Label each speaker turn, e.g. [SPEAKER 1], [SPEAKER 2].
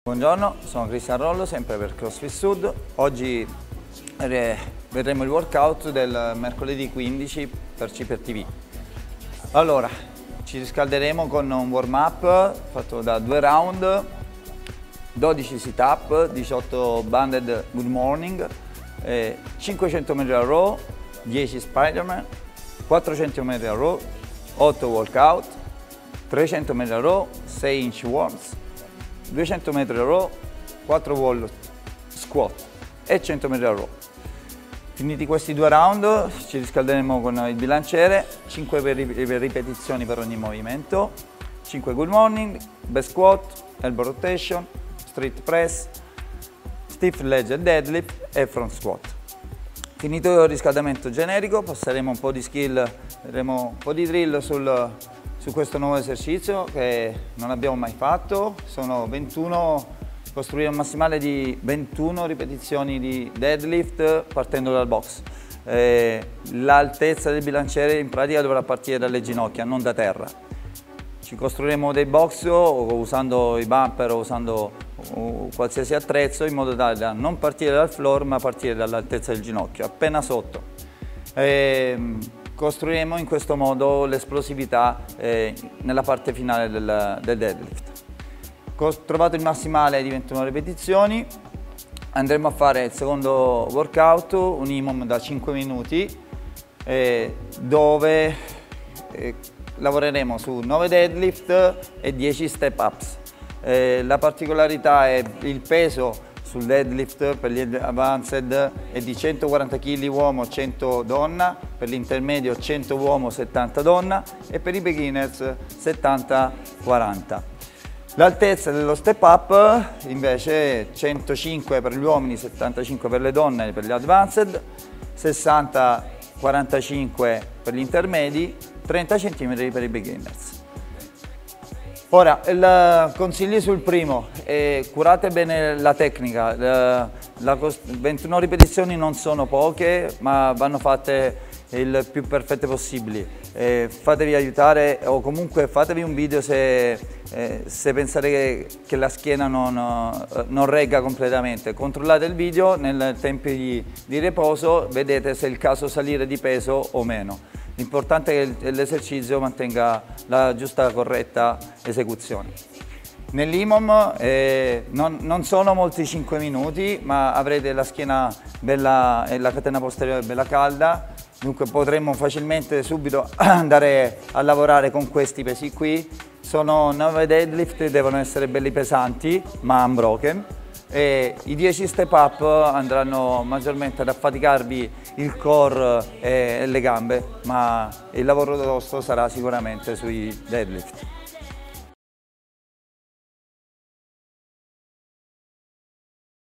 [SPEAKER 1] Buongiorno, sono Cristian Rollo, sempre per CrossFit Sud. Oggi vedremo il workout del mercoledì 15 per CPR TV. Allora, ci riscalderemo con un warm up fatto da 2 round, 12 sit up, 18 banded good morning, 500 metri al row, 10 Spiderman, 400 metri al row, 8 walkout, 300 metri al row, 6 inch worms, 200 metri al row, 4 wall squat e 100 metri al row. Finiti questi 2 round ci riscalderemo con il bilanciere, 5 ripetizioni per ogni movimento, 5 good morning, back squat, elbow rotation, street press, stiff leg deadlift e front squat. Finito il riscaldamento generico passeremo un po' di skill, vedremo un po' di drill su questo nuovo esercizio che non abbiamo mai fatto. Sono 21, costruire un massimale di 21 ripetizioni di deadlift partendo dal box. L'altezza del bilanciere in pratica dovrà partire dalle ginocchia, non da terra. Ci costruiremo dei box usando i bumper o usando qualsiasi attrezzo in modo tale da non partire dal floor ma partire dall'altezza del ginocchio, appena sotto. Costruiremo in questo modo l'esplosività nella parte finale del deadlift. Trovato il massimale di 21 ripetizioni, andremo a fare il secondo workout, un minimum da 5 minuti, dove lavoreremo su 9 deadlift e 10 step ups. La particolarità è il peso sul deadlift per gli advanced è di 140 kg uomo, 100 donna, per l'intermedio 100 uomo, 70 donna e per i beginners 70-40. L'altezza dello step up invece è 105 per gli uomini, 75 per le donne e per gli advanced, 60-45 per gli intermedi, 30 cm per i beginners. Ora, il consiglio sul primo, curate bene la tecnica, 21 ripetizioni non sono poche ma vanno fatte il più perfette possibili. Fatevi aiutare o comunque fatevi un video se pensate che la schiena non regga completamente. Controllate il video nel tempo di riposo, vedete se è il caso salire di peso o meno. L'importante è che l'esercizio mantenga la giusta corretta esecuzione. Nell'IMOM non sono molti 5 minuti, ma avrete la schiena bella e la catena posteriore bella calda, dunque potremmo facilmente subito andare a lavorare con questi pesi qui. Sono 9 deadlift, devono essere belli pesanti ma unbroken. E i 10 step up andranno maggiormente ad affaticarvi il core e le gambe, ma il lavoro tosto sarà sicuramente sui deadlift.